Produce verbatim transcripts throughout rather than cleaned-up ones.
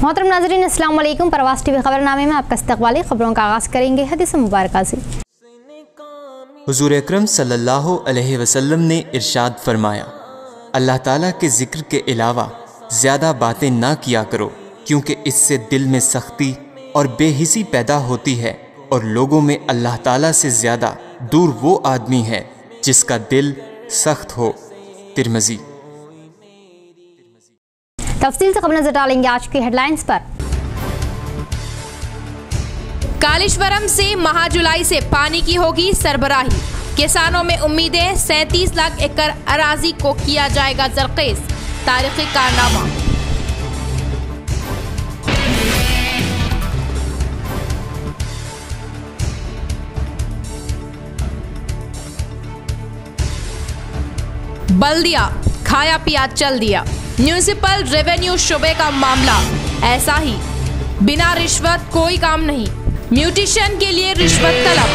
मोहतरम नाज़रीन, अस्सलाम वालेकुम। परवास टीवी खबरनामे में आपका इस्तकबाल। खबरों का आगाज़ करेंगे हदीस मुबारक से। हुज़ूर अकरम सल्लल्लाहु अलैहि वसल्लम ने इरशाद फरमाया, अल्लाह ताला के ज़िक्र के अलावा ज़्यादा बातें ना किया करो, क्योंकि इससे दिल में सख्ती और बेहिसी पैदा होती है और लोगों में अल्लाह ताला से ज़्यादा दूर वो आदमी है जिसका दिल सख्त हो। तिरमिज़ी। तफसील से खबर नजर डालेंगे आज की हेडलाइंस पर। कालेश्वरम से महाजुलाई से पानी की होगी सरबराही, किसानों में उम्मीदें। सैंतीस लाख एकड़ अराजी को किया जाएगा जरखेज, तारीखी कारनामा। बल्दिया खाया पिया चल दिया, म्यूनिसिपल रेवेन्यू शोबे का मामला ऐसा ही, बिना रिश्वत कोई काम नहीं, म्यूटिशन के लिए रिश्वत तलब।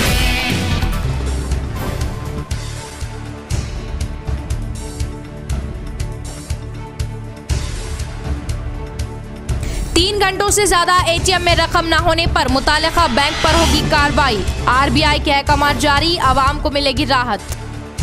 तीन घंटों से ज्यादा एटीएम में रकम न होने पर मुतालिका बैंक पर होगी कार्रवाई, आरबीआई के अहकाम जारी, आवाम को मिलेगी राहत।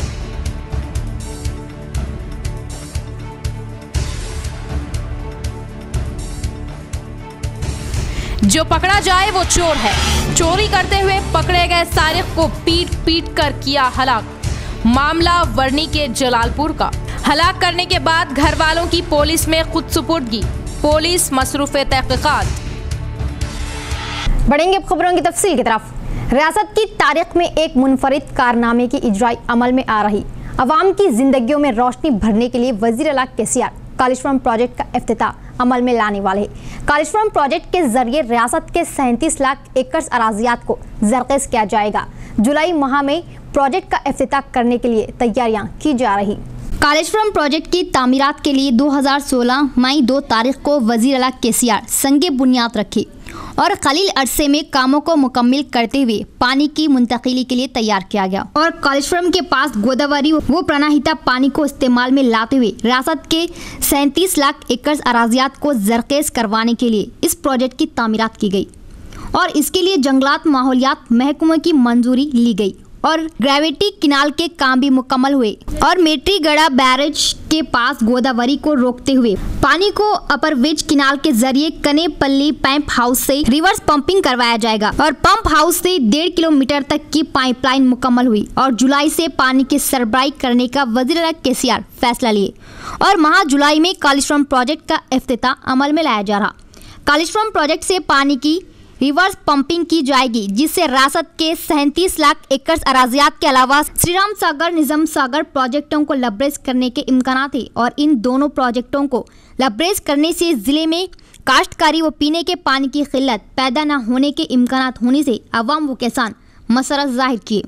जो पकड़ा जाए वो चोर है, चोरी करते हुए पकड़े गए सारिक को पीट पीट कर किया हलाक, मामला वर्नी के जलालपुर का। हलाक करने के बाद घर वालों की पुलिस में खुद सुपुर्दगी, पुलिस मसरूफ़े तहकीकात। बढ़ेंगे खबरों की तफसील की तरफ। रियासत की तारीख में एक मुनफरिद कारनामे की इजराई अमल में आ रही, अवाम की जिंदगियों में रोशनी भरने के लिए वजीर आला केसीआर कालेश्वरम प्रोजेक्ट का इफ्तिताह अमल में लाने वाले हैं। कालेश्वरम प्रोजेक्ट के जरिए रियासत के सैंतीस लाख एकड़ अराजियात को जरखेज किया जाएगा। जुलाई माह में प्रोजेक्ट का इफ्तिताह करने के लिए तैयारियां की जा रही। कालेश्वरम प्रोजेक्ट की तामीरात के लिए दो हज़ार सोलह मई दो तारीख को वजीर आला केसीआर संगे बुनियाद रखी और कलील अरसे में कामों को मुकम्मल करते हुए पानी की मुंतकिली के लिए तैयार किया गया और कालेश्वरम के पास गोदावरी व प्राणहिता पानी को इस्तेमाल में लाते हुए रियासत के सैंतीस लाख एकड़ अराजियात को जरखेज करवाने के लिए इस प्रोजेक्ट की तामीरात की गई और इसके लिए जंगलात माहौलियात महकमे की मंजूरी ली गई और ग्रेविटी किनाल के काम भी मुकम्मल हुए और मेट्रीगढ़ा बैरेज के पास गोदावरी को रोकते हुए पानी को अपर वेज किनाल के जरिए कनेपल्ली पंप हाउस से रिवर्स पंपिंग करवाया जाएगा और पंप हाउस से डेढ़ किलोमीटर तक की पाइपलाइन मुकम्मल हुई और जुलाई से पानी की सरबराही करने का वजीर आला केसीआर फैसला लिए और माह जुलाई में कालेश्वरम प्रोजेक्ट का इफ्तिताह अमल में लाया जा रहा। कालेश्वरम प्रोजेक्ट से पानी की रिवर्स पंपिंग की जाएगी, जिससे रियासत के सैंतीस लाख एकड़ अराजियात के अलावा श्रीराम सागर निजाम सागर प्रोजेक्टों को लबरेज करने के इम्कानात है और इन दोनों प्रोजेक्टों को लबरेज करने से जिले में काश्तकारी व पीने के पानी की किल्लत पैदा न होने के इम्कानात होने से अवाम व किसान मसरत जाहिर किए।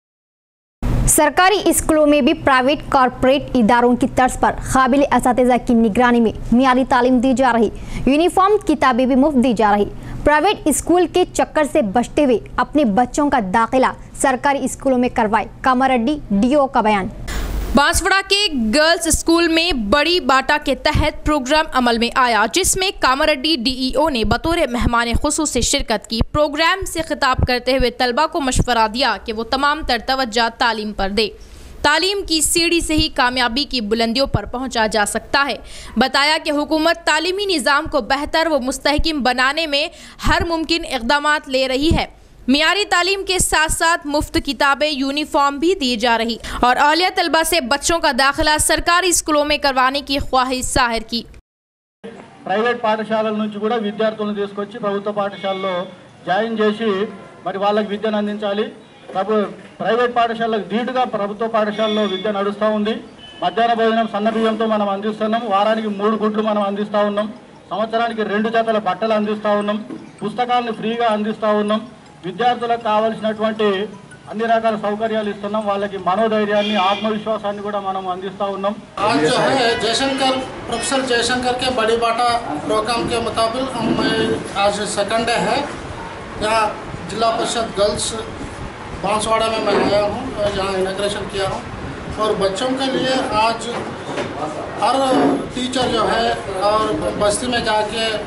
सरकारी स्कूलों में भी प्राइवेट कॉरपोरेट इदारों की तर्ज पर काबिल असातिज़ा की निगरानी में मियारी तालीम दी जा रही, यूनिफॉर्म किताबें भी मुफ्त दी जा रही। प्राइवेट स्कूल के चक्कर से बचते हुए अपने बच्चों का दाखिला सरकारी स्कूलों में करवाए, कामारेड्डी डीओ का बयान। बांसवाड़ा के गर्ल्स स्कूल में बड़ी बाटा के तहत प्रोग्राम अमल में आया, जिसमें कामारेड्डी डीईओ ने बतौर मेहमान खुसूसी शिरकत की। प्रोग्राम से खिताब करते हुए तलबा को मशवरा दिया कि वो तमाम तर तवज्जो तालीम पर दे, तालीम की सीढ़ी से ही कामयाबी की बुलंदियों पर पहुंचा जा सकता है। बताया कि हुकूमत तालीमी निज़ाम को बेहतर व मुस्तहकम बनाने में हर मुमकिन इक़दामात ले रही है। मियारी तालीम के साथ साथ मुफ्त किताबें, यूनिफॉर्म भी दी जा रही और औलिया तलबा से बच्चों का दाखिला सरकारी स्कूलों में करवाने की ख्वाहिश जाहिर की। ప్రైవేట్ పాఠశాలల నుంచి కూడా విద్యార్థులను తీసుకొచ్చి ప్రభుత్వ పాఠశాలలో జాయిన్ చేసి మరి వాళ్ళకి విద్యను అందించాలి। ప్రభు ప్రైవేట్ పాఠశాలకు ధీటుగా ప్రభుత్వ పాఠశాలలో విద్య నడుస్తూ ఉంది। మధ్యాహ్న భోజనం సన్న బియ్యంతో మనం అందిస్తున్నాం, వారానికి మూడు గుడ్లు మనం అందిస్తూ ఉన్నాం, సంవత్సరానికి రెండు జతల బట్టలు అందిస్తూ ఉన్నాం, పుస్తకాలను ఫ్రీగా అందిస్తూ ఉన్నాం। విద్యార్థులకు కావాల్సినటువంటి అన్ని రకాల సౌకర్యాలు ఇస్తున్నాం, వాళ్ళకి మనోధైర్యాన్ని ఆత్మవిశ్వాసాన్ని కూడా మనం అందిస్తూ ఉన్నాం। आज जो है जयशंकर प्रोफेसर जयशंकर के बड़ी बाटा प्रोग्राम के मुताबिक हम आज सेकंड डे है। यहाँ जिला परिषद गर्ल्स बांसवाड़ा में मैं आया हूँ, जहाँ इनॉग्रेशन किया हूँ और बच्चों के लिए आज हर टीचर जो है और बस्ती में जाके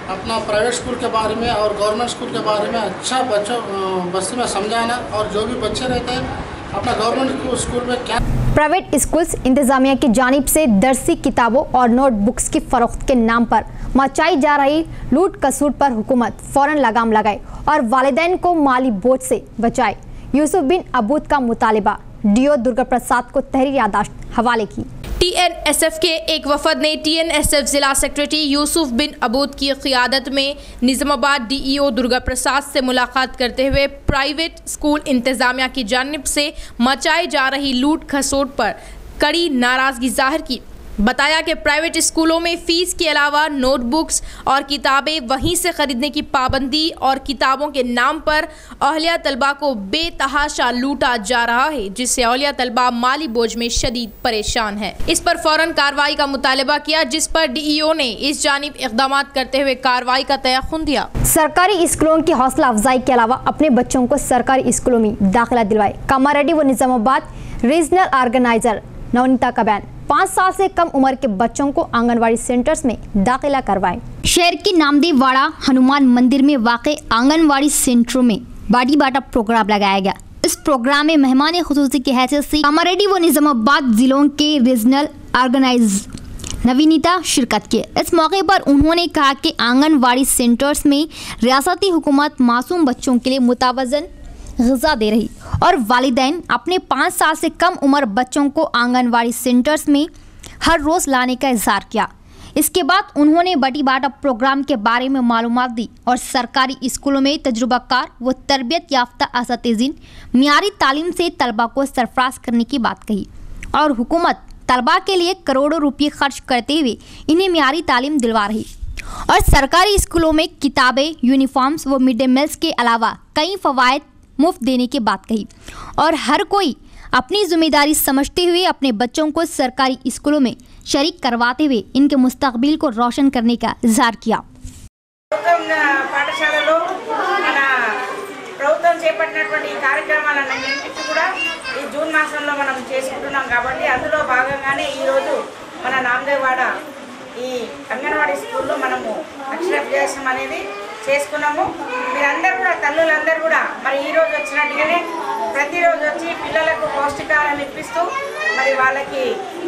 अपना प्राइवेट स्कूल के बारे में और गवर्नमेंट स्कूल के बारे में अच्छा बच्चों बस्ती में समझाना, और जो भी बच्चे रहते हैं अपना गवर्नमेंट स्कूल में क्या। प्राइवेट स्कूल्स इंतजामिया की जानिब से दरसी किताबों और नोटबुक्स की फरोख्त के नाम पर मचाई जा रही लूट खसूट पर हुकूमत फौरन लगाम लगाए और वालिदैन को माली बोझ से बचाए। यूसुफ बिन अबूद का मुतालिबा। डीओ दुर्गा प्रसाद को तहरीर यादाश्त हवाले की। टी एन एस एफ के एक वफद ने टी एन एस एफ जिला सेक्रेटरी यूसुफ बिन अबूद की क़ियादत में Nizamabad D E O Durga Prasad से मुलाकात करते हुए प्राइवेट स्कूल इंतज़ामिया की जानिब से मचाई जा रही लूट खसोट पर कड़ी नाराज़गी जाहिर की। बताया कि प्राइवेट स्कूलों में फ़ीस के अलावा नोटबुक्स और किताबें वहीं से ख़रीदने की पाबंदी और किताबों के नाम पर औलिया तलबा को बेतहाशा लूटा जा रहा है, जिससे औलिया तलबा माली बोझ में शदीद परेशान है। इस पर फ़ौरन कार्रवाई का मुतालबा किया, जिस पर डी ई ओ ने इस जानिब इक़दाम करते हुए कार्रवाई का तयख़ुन दिया। सरकारी स्कूलों की हौसला अफजाई के अलावा अपने बच्चों को सरकारी स्कूलों में दाखिला दिलवाए। कामारेड्डी व निज़ामाबाद रीजनल ऑर्गेनाइजर नवनीता का बयान। पाँच साल से कम उम्र के बच्चों को आंगनवाड़ी सेंटर्स में दाखिला करवाएं। शहर की नामदेव वाड़ा हनुमान मंदिर में वाक़े आंगनवाड़ी सेंटरों में बाड़ी बाटा प्रोग्राम लगाया गया। इस प्रोग्राम में मेहमान खुसूसी की हैसियत से कामारेड्डी व निज़ामाबाद जिलों के रीजनल ऑर्गेनाइजर नवीनीता शिरकत की। इस मौके पर उन्होंने कहा कि आंगनवाड़ी सेंटर्स में रियासती हुकूमत मासूम बच्चों के लिए मुतवज़न ग़िज़ा दे रही और वालिदैन अपने पाँच साल से कम उम्र बच्चों को आंगनवाड़ी सेंटर्स में हर रोज़ लाने का इज़हार किया। इसके बाद उन्होंने बड़ी बाटा प्रोग्राम के बारे में मालूमात दी और सरकारी स्कूलों में तजुर्बाकार व तरबियत याफ्ता असातिज़ीन मियारी तालीम से तलबा को सरफराज करने की बात कही और हुकूमत तलबा के लिए करोड़ों रुपये खर्च करते हुए इन्हें मियारी तालीम दिलवा रही और सरकारी स्कूलों में किताबें, यूनिफॉर्म्स व मिड डे मील्स के अलावा कई फ़वाइद मुफ्त देने की बात कही और हर कोई अपनी जिम्मेदारी समझते हुए अपने बच्चों को सरकारी स्कूलों में शरीक करवाते हुए इनके मुस्तकबिल को रोशन करने का इज़हार किया। పాఠశాలలో మన ప్రభుత్వం చేపట్టినటువంటి కార్యక్రమాలన్నింటికి కూడా ఈ జూన్ మాసంలో మనం చేసుకుంటున్నాం కాబట్టి అందులో భాగంగానే ఈ రోజు మన నామదేవాడ ఈ అంగన్వాడీ స్కూల్లో మనము అక్షరాభ్యాసం అనేది చేసుకున్నాము। మీరందరూ కూడా తల్లులందరూ కూడా మరి ఈ రోజు వచ్చినట్టుగానే ప్రతిరోజు వచ్చి పిల్లలకు పౌష్టికాహారం ఇప్పిస్తూ మరి వాళ్ళకి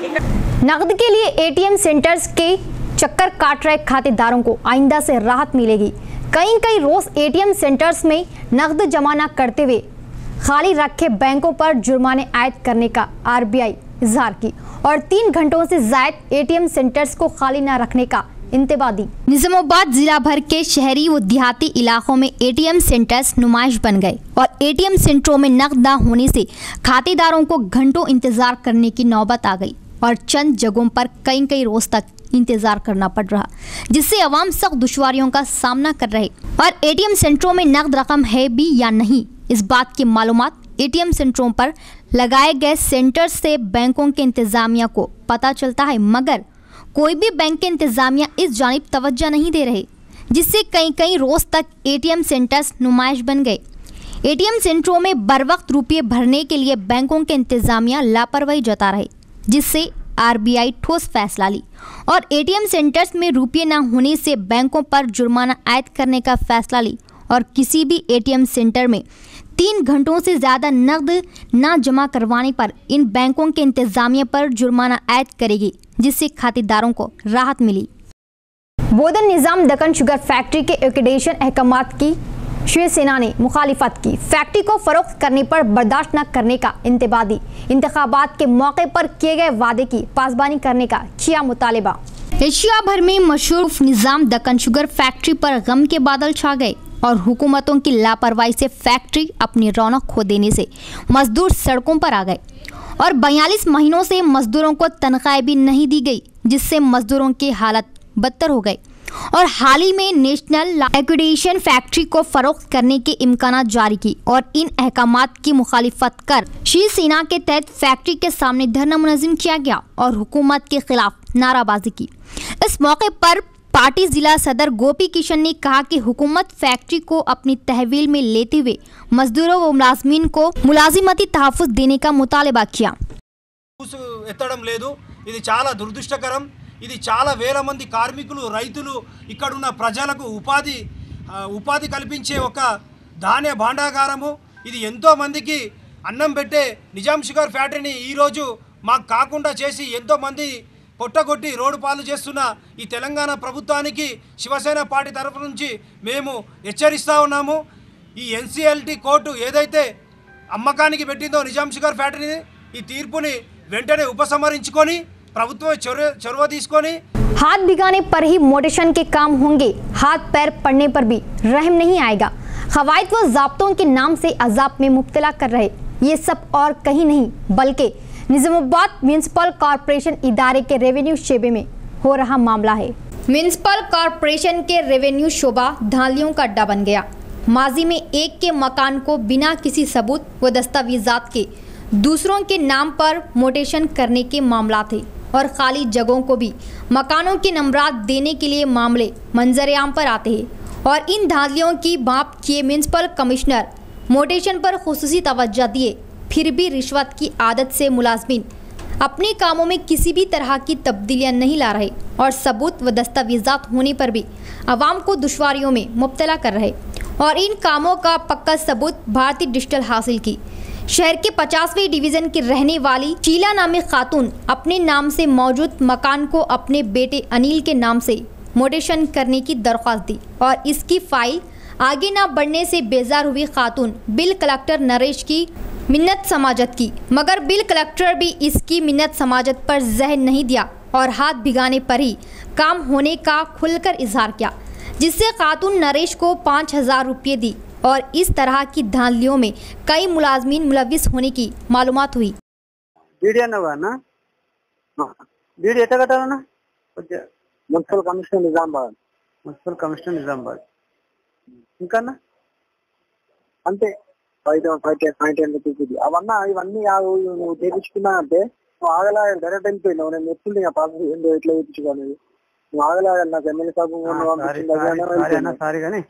नकद के लिए एटीएम सेंटर्स के चक्कर काट रहे खातेदारों को आइंदा से राहत मिलेगी। कई कई रोज एटीएम सेंटर्स में नकद जमा न करते हुए खाली रखे बैंकों पर जुर्माने आयद करने का आरबीआई इजहार की और तीन घंटों से जायद एटीएम सेंटर्स को खाली न रखने का इंतबा दी। निज़ामाबाद जिला भर के शहरी व देहाती इलाकों में एटीएम सेंटर्स नुमाइश बन गए और एटीएम सेंटरों में नकद न होने से खातेदारों को घंटों इंतजार करने की नौबत आ गई और चंद जगहों पर कई कई रोज तक इंतजार करना पड़ रहा, जिससे अवाम सख्त दुश्वारियों का सामना कर रहे और एटीएम सेंटरों में नकद रकम है भी या नहीं, इस बात की मालूमात एटीएम सेंटरों पर लगाए गए सेंटर से बैंकों के इंतजामिया को पता चलता है, मगर कोई भी बैंक के इंतजामिया इस जानिब तवज्जो नहीं दे रहे, जिससे कई कई रोज तक एटीएम सेंटर्स नुमाइश बन गए। एटीएम सेंटरों में बर वक्त रुपये भरने के लिए बैंकों के इंतजामिया लापरवाही जता रहे, जिससे आरबीआई ठोस फैसला ली और एटीएम सेंटर्स में रुपये न होने से बैंकों पर जुर्माना आयद करने का फैसला ली और किसी भी एटीएम सेंटर में तीन घंटों से ज़्यादा नकद न जमा करवाने पर इन बैंकों के इंतजामिया पर जुर्माना आयद करेगी, जिससे खातेदारों को राहत मिली। बोधन निज़ाम दक्कन शुगर फैक्ट्री के एक्रेडिटेशन अहकामात की शिवसेना ने मुखालिफत की। फैक्ट्री को फरोख्त करने पर बर्दाश्त न करने का इंतबा दी। इंतखाबात के मौके पर किए गए वादे की पासबानी करने का किया मुतालिबा। एशिया भर में मशहूर निज़ाम दक्कन शुगर फैक्ट्री पर गम के बादल छा गए और हुकूमतों की लापरवाही से फैक्ट्री अपनी रौनक खो देने से मजदूर सड़कों पर आ गए और बयालीस महीनों से मजदूरों को तनख्वाह भी नहीं दी गई, जिससे मजदूरों की हालत बदतर हो गई और हाल ही में नेशनल एक्रेडिटेशन फैक्ट्री को फरोख्त करने के इम्कानात जारी की और इन अहकामात की मुखालिफत कर शिवसेना के तहत फैक्ट्री के सामने धरना मुनज़्ज़म किया गया और हुकूमत के खिलाफ नाराबाजी की। इस मौके पर पार्टी जिला सदर गोपी किशन ने कहा कि हुकूमत फैक्ट्री को अपनी तहवील में लेते हुए मजदूरों व मुलाजमीन को मुलाजिमती तहफ़्फ़ुज़ देने का मुतालबा किया। ఎత్తడం లేదు, ఇది చాలా దురదృష్టకరం। ఇది చాలా వేల మంది కార్మికులు, రైతులు, ఇక్కడున్న ప్రజలకు ఉపాధి ఉపాధి కల్పించే ఒక ధాన్య భాండాగారము. ఇది ఎంతో మందికి అన్నం పెట్టే నిజాం షుగర్ ఫ్యాక్టరీని ఈరోజు మాకు కాకుండా చేసి ఎంతోమంది పొట్టగొట్టి రోడ్డు పాలు చేస్తున్న ఈ తెలంగాణ ప్రభుత్వానికి శివసేన పార్టీ తరఫు నుంచి మేము హెచ్చరిస్తూ ఉన్నాము. ఈ ఎన్సీఎల్టీ కోర్టు ఏదైతే అమ్మకానికి పెట్టిందో నిజాం షుగర్ ఫ్యాక్టరీని, ఈ తీర్పుని వెంటనే ఉపసంహరించుకొని ప్రభుత్వం చొరవ చొరవ తీసుకొని हाथ भिगाने पर ही मोटेशन के काम होंगे, हाथ पैर पड़ने पर भी रहम नहीं आएगा। खवायद व ज़ाब्तों के नाम से अजाब में मुब्तला कर रहे ये सब और कहीं नहीं बल्कि निजामाबाद म्यूनिसिपल कॉरपोरेशन इदारे के रेवेन्यू शोबे में हो रहा मामला है। म्यूनिसिपल कॉरपोरेशन के रेवेन्यू शोबा धांधलियों का अड्डा बन गया। माजी में एक के मकान को बिना किसी सबूत व दस्तावेजात के दूसरों के नाम पर मोटेशन करने के मामला थे और खाली जगहों को भी मकानों के नंबरात देने के लिए मामले मंजरेआम पर आते हैं और इन धांधलियों की भांप किए म्यूनिसिपल कमिश्नर मोटेशन पर खुसूसी तवज्जो दिए, फिर भी रिश्वत की आदत से मुलाजमीन अपने कामों में किसी भी तरह की तब्दीलियां नहीं ला रहे और सबूत व दस्तावेजात होने पर भी आवाम को दुश्वारियों में मुब्तला कर रहे और इन कामों का पक्का सबूत भारतीय डिजिटल हासिल की। शहर के पचासवें डिवीजन की रहने वाली शीला नामी खातून अपने नाम से मौजूद मकान को अपने बेटे अनिल के नाम से मोटेशन करने की दरख्वास्त दी और इसकी फाइल आगे न बढ़ने से बेजार हुई खातून बिल कलेक्टर नरेश की मिन्नत समाजत की, मगर बिल कलेक्टर भी इसकी मिन्नत समाजत पर जहन नहीं दिया और हाथ भिगाने पर ही काम होने का खुलकर इजहार किया, जिससे खातून नरेश को पाँच हजार रुपये दी और इस तरह की धांधलियों में कई मुलाजमीन मुलविस होने की मालूमात हुई। Municipal commissioner Nizamabad municipal commissioner Nizamabad ఇంకా అంతే five five five ten rupees అవన్నా ఇవన్నీ నువ్వు చేయించుకున్నా అంటే నువ్వు ఆగలా డైరెక్ట్ వెళ్ళిపోయినావు. నేను ఎప్పుడు ఇంకా పాస్ ఎట్లా చేయించుకోలేదు, నువ్వు ఆగలా నాకు ఎమ్మెల్యే సాబు సారీ కానీ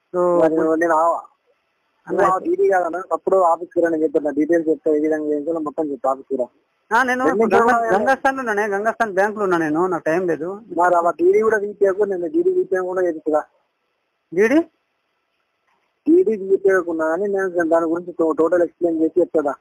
నేను డీడీ కాదన్నా అప్పుడు ఆఫీస్కి రా, నేను చెప్తాను డీటెయిల్స్ చెప్తా ఏ విధంగా చేయించాలో మొత్తం చెప్తా ఆఫీస్కి రా. నేను గంగాస్థాన్ లో ఉన్నాను, గంగాస్థాన్ బ్యాంక్ లో ఉన్నా, నేను నాకు టైం లేదు. మరి అలా డీడీ కూడా తీసేయకు, నేను డీడీ తీసేయ కూడా చేయించదా డీడీ డీడీ తీసేయకున్నా కానీ నేను దాని గురించి టోటల్ ఎక్స్ప్లెయిన్ చేసి చెప్తా.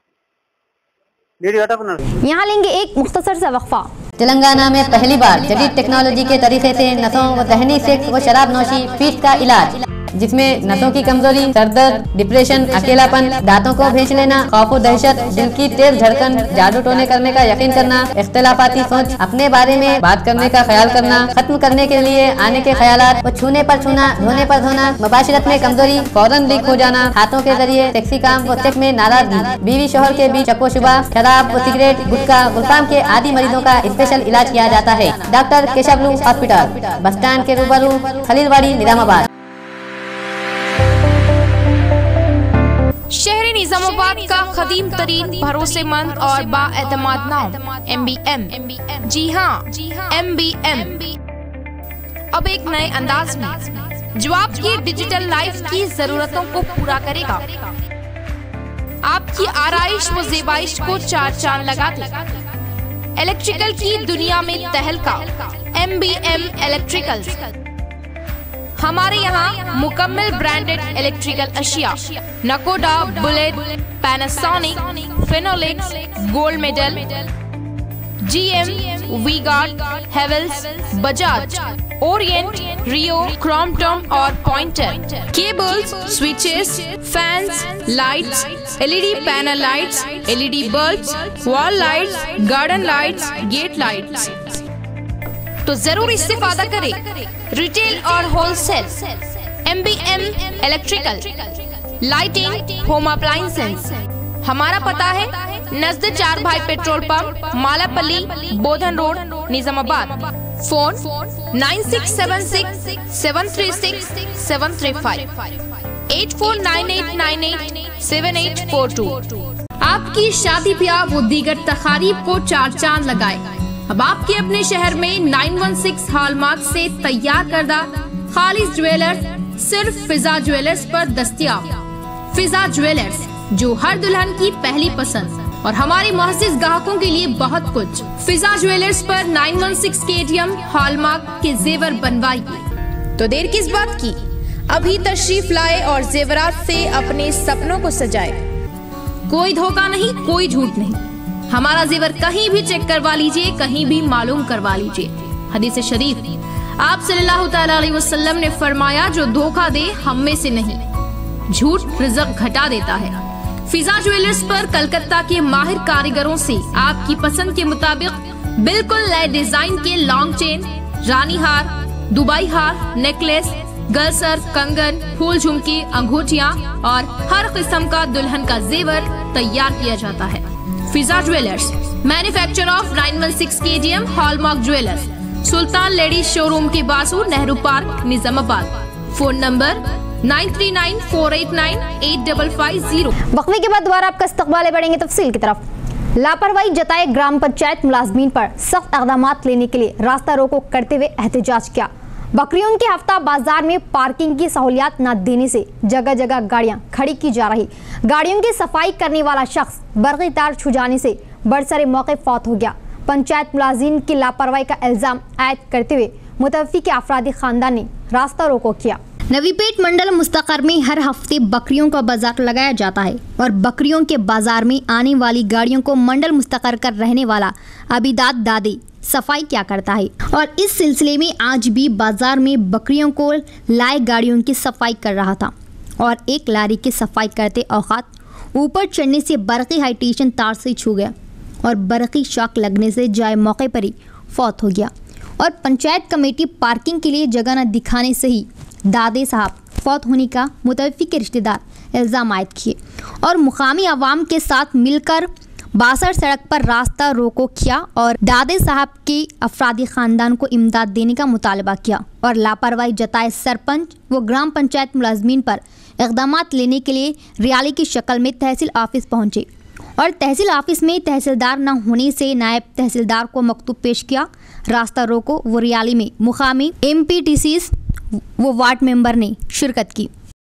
यहाँ लेंगे एक मुख्तसर सा वक्फा। तेलंगाना में पहली बार जदीद टेक्नोलॉजी के तरीके से नसों व दहनी सेक्स व शराब नौशी पीठ का इलाज, जिसमें नसों की कमजोरी, सरदर्द, डिप्रेशन, अकेलापन, दांतों को भेज लेना, खौफ व दहशत, दिल की तेज धड़कन, जादू टोने करने का यकीन करना, इख्तिलाफाती सोच, अपने बारे में बात करने का ख्याल करना, खत्म करने के लिए आने के ख्यालात व छूने पर छूना, धोने पर धोना, मुबाशिरत में कमजोरी, फौरन लीक हो जाना, हाथों के जरिए सेक्सी काम व सेक्स में नाराजगी, बीवी शोहर के बीच शकोशुबा, शराब व सिगरेट, गुटखा, गुलफाम के आदि मरीजों का स्पेशल इलाज किया जाता है। Doctor Keshavulu hospital, bus stand के रूबरू, खलीलवाड़ी, निजामाबाद। शहरी निजामाबाद का खदीम तरीन, भरोसेमंद और बाएतमाद नाम एम बी एम। जी हाँ, एम बी एम अब एक नए अंदाज में जो आपकी डिजिटल लाइफ की जरूरतों को पूरा करेगा, आपकी आराइश व ज़ेबाइश को चार चांद लगा देगा। इलेक्ट्रिकल की दुनिया में तहलका एम बी एम इलेक्ट्रिकल्स। हमारे यहाँ मुकम्मल ब्रांडेड इलेक्ट्रिकल अशिया Nakoda, bullet, Panasonic, Finolex, gold medal, G M, V Guard, Havells, Bajaj, Orient, Rio, Crompton और pointer, cables, switches, fans, lights, LED panel lights, LED bulbs, wall lights, garden lights, gate lights. तो जरूर इस्तेफादा करें retail और wholesale M B M electrical lighting home appliances. हमारा पता है नजदीक चार भाई petrol pump, Malapalli, Bodhan road, Nizamabad. Phone nine six seven six seven three six seven three five eight four nine eight nine eight seven eight four two. आपकी शादी ब्याह वो दीगर तकारीब को चार चांद लगाए। अब आपके अपने शहर में नाइन वन सिक्स हॉलमार्क से तैयार करदा खालिस ज्वेलर्स सिर्फ फिजा ज्वेलर्स पर दस्तयाब। फिजा ज्वेलर्स, जो हर दुल्हन की पहली पसंद। और हमारे मुअज़्ज़िज़ ग्राहकों के लिए बहुत कुछ। फिजा ज्वेलर्स पर नौ एक छह केटीएम हॉलमार्क के जेवर बनवाइए। तो देर किस बात की, अभी तशरीफ लाए और जेवरात से अपने सपनों को सजाए। कोई धोखा नहीं, कोई झूठ नहीं। हमारा जेवर कहीं भी चेक करवा लीजिए, कहीं भी मालूम करवा लीजिए। हदीस शरीफ, आप सल्लल्लाहु तआला अलैहि वसल्लम ने फरमाया, जो धोखा दे हम में से नहीं, झूठ रिज़्क़ घटा देता है। फिजा ज्वेलर्स पर कलकत्ता के माहिर कारीगरों से आपकी पसंद के मुताबिक बिल्कुल नए डिजाइन के लॉन्ग चेन, रानी हार, दुबई हार, नेकलेस, गलसर, कंगन, फूल झुमकी, अंगूठियां और हर किस्म का दुल्हन का जेवर तैयार किया जाता है। फिजा ज्वेलर्स, मैन्युफैक्चर ऑफ नौ एक छह KTM hallmark jewellers, Sultan ladies showroom के बाजू, Nehru park, Nizamabad. Phone number nine three nine four eight nine eight five five zero. वक्फे के बाद दोबारा आपका इस्तकबाल, बढ़ेंगे तफसील की तरफ। लापरवाही जताए ग्राम पंचायत मुलाजमीन पर सख्त इक़दाम लेने के लिए रास्ता रोको करते हुए एहतजाज किया। बकरियों के हफ्ता बाजार में पार्किंग की सहूलियत न देने से जगह जगह गाड़ियां खड़ी की जा रही। गाड़ियों की सफाई करने वाला शख्स बरक़ी तार छू जाने से बरसरे मौके फौत हो गया। पंचायत मुलाजिम की लापरवाही का इल्जाम आयद करते हुए मुतवफ़ी के अफरादी खानदान ने रास्ता रोको किया। नवीपेट मंडल मुस्तक़र में हर हफ्ते बकरियों का बाजार लगाया जाता है और बकरियों के बाजार में आने वाली गाड़ियों को मंडल मुस्तक़र कर रहने वाला अबिदाद दादी सफाई क्या करता है और इस सिलसिले में आज भी बाजार में बकरियों को लाए गाड़ियों की सफाई कर रहा था और एक लारी की सफाई करते औकात ऊपर चढ़ने से बरक़ी हाई टेंशन तार से छू गया और बरक़ी शॉक लगने से जाए मौके पर ही फौत हो गया। और पंचायत कमेटी पार्किंग के लिए जगह न दिखाने से ही दादे साहब फौत होने का मुतवफ़ी के रिश्तेदार इल्ज़ाम आयद किए और मुकामी अवाम के साथ मिलकर बासठ सड़क पर रास्ता रोको किया और दादे साहब के अफरादी ख़ानदान को इमदाद देने का मुतालबा किया और लापरवाही जताए सरपंच व ग्राम पंचायत मुलाजमीन पर इक़दाम लेने के लिए रियाली की शक्ल में तहसील ऑफिस पहुँचे और तहसील ऑफिस में तहसीलदार न होने से नायब तहसीलदार को मकतूब पेश किया। रास्ता रोको व रियाली में मुकामी एम पी टी सी वो वार्ड मेंबर ने शिरकत की।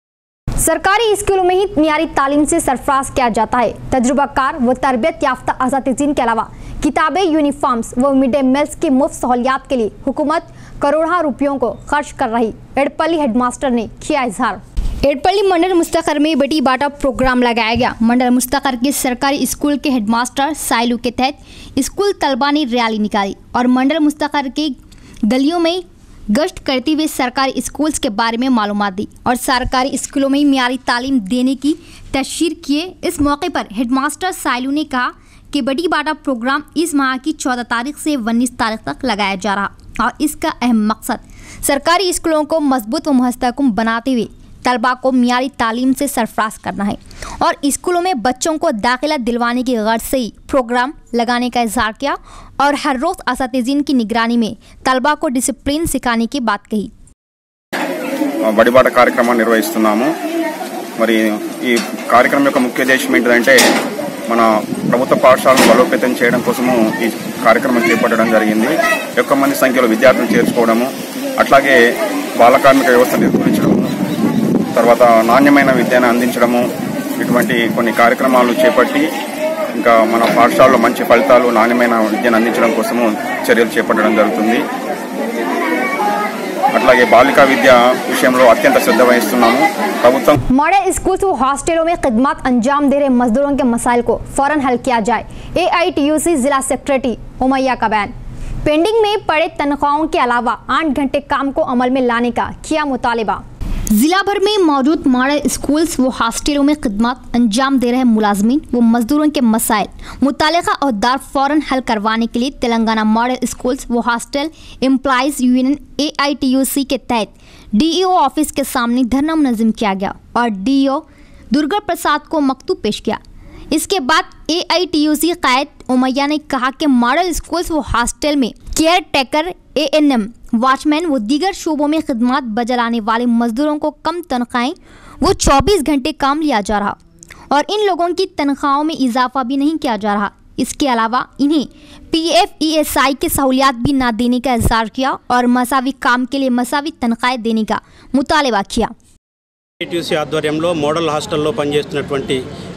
सरकारी स्कूलों में ही मियारी तालीम से सरफराज किया जाता है। तजुर्बाकार व तरबियत याफ्ता असातिज़ीन के अलावा किताबें, यूनिफॉर्म्स व मिड डे मील्स की मुफ्त सहूलियात के लिए हुकूमत करोड़ों रुपयों को खर्च कर रही। एडपल्ली हेडमास्टर ने किया इजहार। एडपल्ली मंडल मुस्तक़र में बेटी बाटा प्रोग्राम लगाया गया। मंडल मुस्तक़र के सरकारी स्कूल के हेडमास्टर साइलू के तहत स्कूल तलबा ने रैली निकाली और मंडल मुस्तक़र के गलियों में गश्त करते हुए सरकारी स्कूल्स के बारे में मालूमात दी और सरकारी स्कूलों में मियारी तालीम देने की तशहीर किए। इस मौके पर हेडमास्टर साइलू ने कहा कि बड़ी बाटा प्रोग्राम इस माह की चौदह तारीख से उन्नीस तारीख तक लगाया जा रहा और इसका अहम मकसद सरकारी स्कूलों को मजबूत व मुस्तहकम बनाते हुए तलबा को मियारी तालीम से सरफराज करना है और स्कूलों में बच्चों को दाखिला दिलवाने की गर्ज से ही प्रोग्राम लगाने का इजहार किया और हर रोज़ असातिज़ीन की निगरानी में तलबा को डिसिप्लिन सिखाने की बात कही। బడిబాట కార్యక్రమాన్ని నిర్వహిస్తున్నాము। మరి ఈ కార్యక్రమం యొక్క ముఖ్య ఉద్దేశం ఏంటంటే మన ప్రభుత్వ పాఠశాలను బలోపేతం చేయడం కోసము ఈ కార్యక్రమం చేపట్టడం జరిగింది। ఎక్కువ మంది సంఖ్యలో విద్యార్థులను చేర్చుకోవడము, అట్లాగే బాల కార్మిక వ్యవస్థ నిర్వహించడం, తర్వాత నాణ్యమైన విద్యను అందించడము, ఇటువంటి కొన్ని కార్యక్రమాలు చేపట్టి ఇంకా మన పాఠశాలలో మంచి ఫలితాలు, నాణ్యమైన విద్యను అందించడం కోసము చర్యలు చేపట్టడం జరుగుతుంది। అట్లాగే బాలికా విద్య విషయంలో అత్యంత శ్రద్ధ వహిస్తున్నాము। ప్రభుత్వం मॉडल स्कूल्स व हॉस्टलों में खिदमत अंजाम दे रहे मजदूरों के मसाइल को फौरन हल किया जाए। ए आई टी यू सी जिला सेक्रेटरी उमैया का बयान। पेंडिंग में पड़े तनख्वाहों के अलावा आठ घंटे काम को अमल में लाने का किया मुतालिबा। जिला भर में मौजूद मॉडल स्कूल्स व हॉस्टलों में खिदमत अंजाम दे रहे मुलाजमीन व मजदूरों के मसाइल मुतालिका अहदेदार फौरन हल करवाने के लिए तेलंगाना मॉडल स्कूल्स व hostel employees union A I T U C के तहत डी ई ओ ऑफिस के सामने धरना मुनज़्ज़म किया गया और डी ई ओ दुर्गा प्रसाद को मकतूब पेश किया। इसके बाद A I T U C कायद उमैया ने कहा कि मॉडल स्कूल्स व हॉस्टल में caretaker, A N M, watchman व दीगर शोबों में खिदमत बजलाने वाले मजदूरों को कम तनख्वाहें वो चौबीस घंटे काम लिया जा रहा और इन लोगों की तनख्वाहों में इजाफा भी नहीं किया जा रहा। इसके अलावा इन्हें P F E S I की सहूलियात भी ना देने का इज़हार किया और मसावी काम के लिए मसावी तनख्वाहें देने का मुतालबा किया। టీయూసీ ఆధ్వర్యంలో మోడల్ హాస్టల్లో పనిచేస్తున్నటువంటి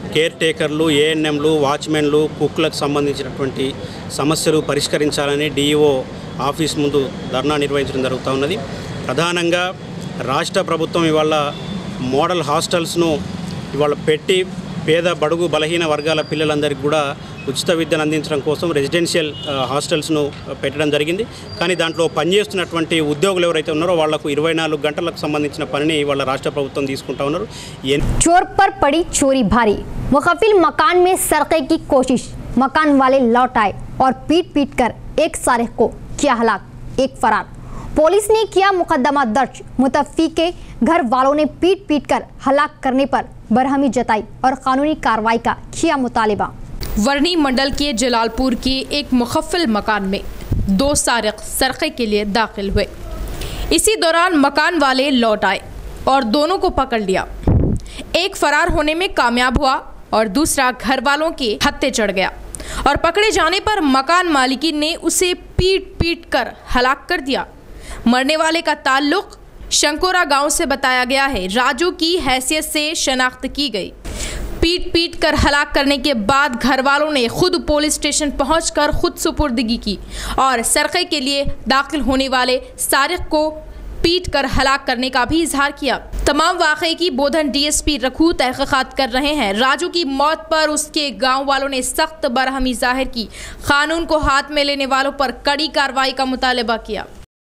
కేర్ టేకర్లు, ఏఎన్ఎంలు, వాచ్మెన్లు, కుక్లకు సంబంధించినటువంటి సమస్యలు పరిష్కరించాలని డిఈఓ ఆఫీస్ ముందు ధర్నా నిర్వహించడం జరుగుతూ ఉన్నది. ప్రధానంగా రాష్ట్ర ప్రభుత్వం ఇవాళ మోడల్ హాస్టల్స్ను ఇవాళ పెట్టి పేద బడుగు బలహీన వర్గాల పిల్లలందరికీ కూడా ఉచిత విద్యను అందించడం కోసం రెసిడెన్షియల్ హాస్టల్స్ను పెట్టడం జరిగింది. కానీ దాంట్లో పనిచేస్తున్నటువంటి ఉద్యోగులు ఎవరైతే ఉన్నారో వాళ్లకు ఇరవై నాలుగు గంటలకు సంబంధించిన పనిని వాళ్ళ రాష్ట్ర ప్రభుత్వం తీసుకుంటా ఉన్నారు. चोर पर पड़ी चोरी भारी, मुखफिल मकान में सरके की कोशिश, मकान वाले लौट आए और पीट पीट कर एक सारिक को किया हलाक, एक फरार। पुलिस ने किया मुकदमा दर्ज, मुतफ़्फ़ी के घर वालों ने पीट पीट कर हलाक करने पर बरहमी जताई और कानूनी कार्रवाई का किया मुतालिबा। वर्णी मंडल के जलालपुर के एक मुखफ़िल मकान में दो सारिक सरक़े के लिए दाखिल हुए। इसी दौरान मकान वाले लौट आए और दोनों को पकड़ लिया। एक फरार होने में कामयाब हुआ और दूसरा घर वालों के हत्थे चढ़ गया और पकड़े जाने पर मकान मालिकी ने उसे पीट पीट कर हलाक कर दिया। मरने वाले का ताल्लुक शंकोरा गांव से बताया गया है। राजू की हैसियत से शनाख्त की गई। पीट पीट कर हलाक करने के बाद घर वालों ने खुद पुलिस स्टेशन पहुंचकर खुद सुपुर्दगी की और सरक़े के लिए दाखिल होने वाले सारिक को पीट कर हलाक करने का भी इजहार किया। तमाम वाक़े की बोधन डीएसपी रखू तहक़ीक़ात कर रहे हैं। राजू की मौत पर उसके गांव वालों ने सख्त बरहमी जाहिर की। कानून को हाथ में लेने वालों पर कड़ी कार्रवाई का मुतालबा किया।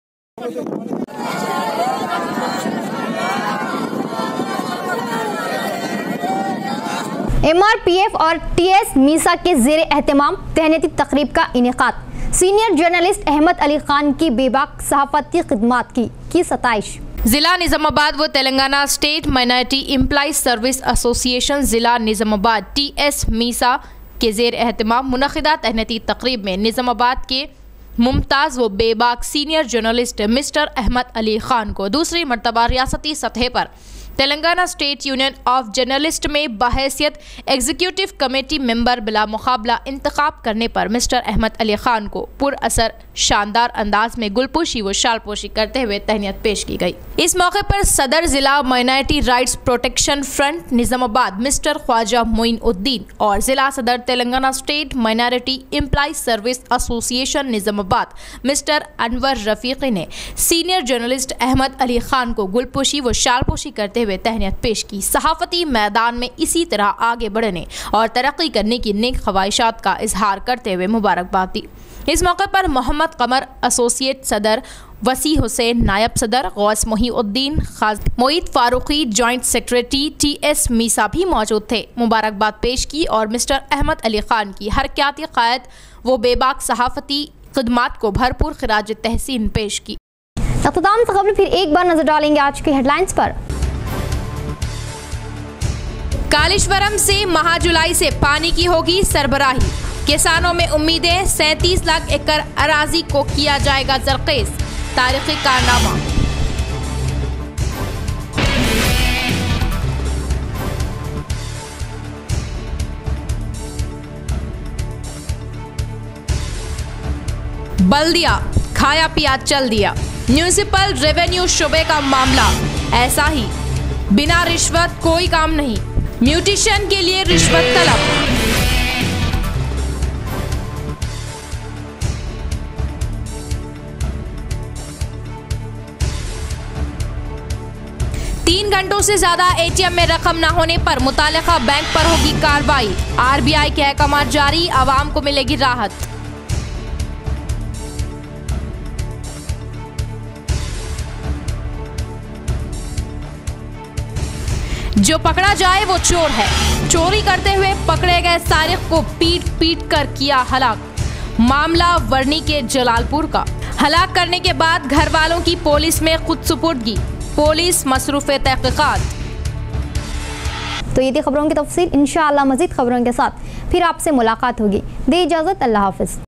एमआरपीएफ और टीएस मीसा के ज़ेरे एहतमाम तहनीती तकरीब का इनेकाद। सीनियर जर्नलिस्ट अहमद अली खान की बेबाक सहाफ़ती खिदमात की की सताइश। जिला निज़ामाबाद व Telangana state minority employees service association जिला निज़ामाबाद टीएस मीसा के ज़ेर एहतमाम मुनक़िदा तहनीती तकरीब में निज़ामाबाद के मुमताज़ व बेबाक senior journalist mister Ahmed Ali Khan को दूसरी मरतबा रियासती सतह पर Telangana state union of journalist में बहैसियत एग्जीक्यूटिव कमेटी मेंबर बिला मुकाबला इंतखाब करने पर मिस्टर अहमद अली खान को पुरअसर शानदार अंदाज में गुलपोशी व शालपोशी करते हुए तहनीत पेश की गई। इस मौके पर सदर जिला minority rights protection front Nizamabad mister Khwaja Moin Uddin और जिला सदर Telangana state minority employees service association Nizamabad mister Anwar Rafiqui ने सीनियर जर्नलिस्ट अहमद अली खान को गुलपोशी व शालपोशी करते हुए तहनीत पेश की। सहाफ़ती मैदान में इसी तरह आगे बढ़ने और तरक्की करने की नेक ख्वाहिशात का इजहार करते हुए मुबारकबाद दी। इस मौके पर मोहम्मद कमर एसोसिएट सदर, वसी हुसैन नायब सदर, Ghous Mohiuddin Khaja, Moid Farooqui joint secretary TS MESA भी मौजूद थे। मुबारकबाद पेश की और मिस्टर अहमद अली खान की हरक्याती क़ायद व बेबाक सहाफ़ती खिदमात को भरपूर खिराज तहसीन पेश की। इख्तिताम से खबर फिर एक बार नजर डालेंगे आज की हेडलाइंस पर। कालेश्वरम से महाजुलाई से पानी की होगी सरबराही। किसानों में उम्मीदें। सैंतीस लाख एकड़ अराजी को किया जाएगा जरखेज। तारीखी कारनामा। बल्दिया खाया पिया चल दिया। म्यूनिसिपल रेवेन्यू शोबे का मामला ऐसा ही, बिना रिश्वत कोई काम नहीं। म्यूटिशन के लिए रिश्वत तलब। तीन घंटों से ज्यादा एटीएम में रकम न होने पर मुतालिका बैंक पर होगी कार्रवाई। आरबीआई के अहकाम जारी, आवाम को मिलेगी राहत। जो पकड़ा जाए वो चोर है। चोरी करते हुए पकड़े गए सारिक को पीट पीट कर किया हलाक। मामला वर्णी के जलालपुर का। हलाक करने के बाद घर वालों की पुलिस में खुद सुपुर्दगी। पुलिस मसरूफ़े तहक़ीक़ात। तो ये थी खबरों की तफसील। इंशाअल्लाह मज़ीद खबरों के साथ फिर आपसे मुलाकात होगी। दे इजाज़त, अल्लाह हाफ़िज़।